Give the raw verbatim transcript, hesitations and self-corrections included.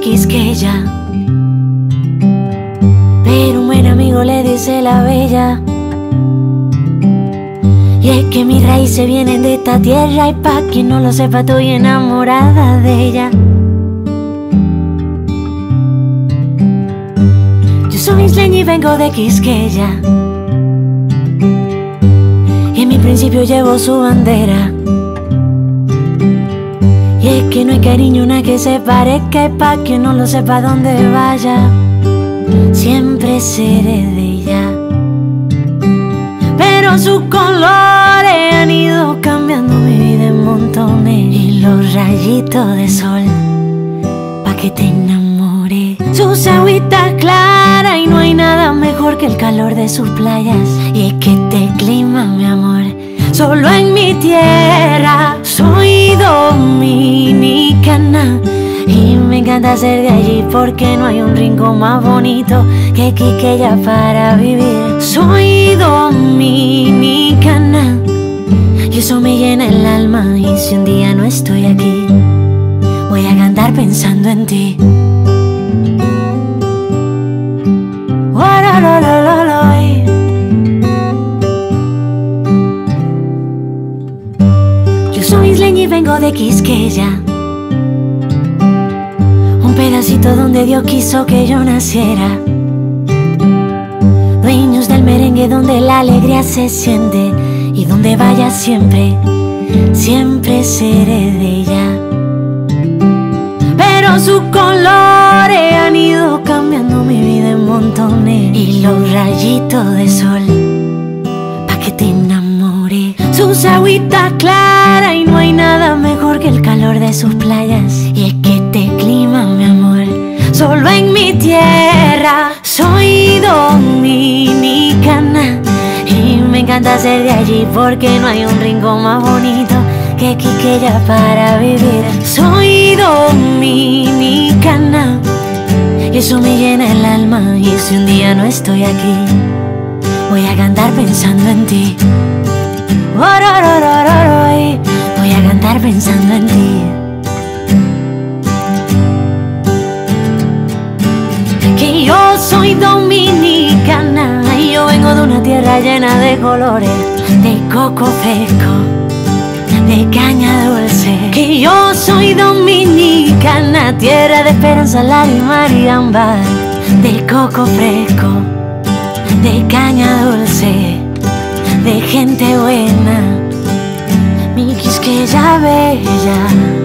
Quisqueya, pero un buen amigo le dice la bella. Y es que mis raíces vienen de esta tierra, y pa' quien no lo sepa estoy enamorada de ella. Yo soy isleña y vengo de Quisqueya, y en mi principio llevo su bandera. Y es que no hay cariño una que se parezca, y pa' quien no lo sepa donde vaya, siempre seré de ella. Pero sus colores han ido cambiando mi vida en montones, y los rayitos de sol pa' que te enamore. Sus agüitas claras, y no hay nada mejor que el calor de sus playas. Y es que este clima, mi amor, solo en mi tierra. Soy dominicana y me encanta ser de allí, porque no hay un rincón más bonito que Quisqueya para vivir. Soy dominicana y eso me llena el alma, y si un día no estoy aquí, voy a cantar pensando en ti. Yo soy isleña y vengo de Quisqueya, un pedacito donde Dios quiso que yo naciera. Dueños del merengue donde la alegría se siente, y donde vaya siempre, siempre seré de ella. Pero sus colores han ido cambiando mi vida en montones, y los rayitos de sol pa' que te enamore. Sus agüitas claras, y no hay nada mejor que el calor de sus playas. Y es que este clima, mi amor, solo en mi tierra. Soy dominicana y me encanta ser de allí, porque no hay un rincón más bonito que Quisqueya para vivir. Soy dominicana y eso me llena el alma, y si un día no estoy aquí, voy a cantar pensando en ti. Voy a cantar pensando en ti. Que yo soy dominicana y yo vengo de una tierra llena de colores, de coco fresco, de caña dulce. Que yo soy dominicana, tierra de esperanza, lágrima y ámbar, de coco fresco, de caña dulce, de gente buena, mi Quisqueya bella.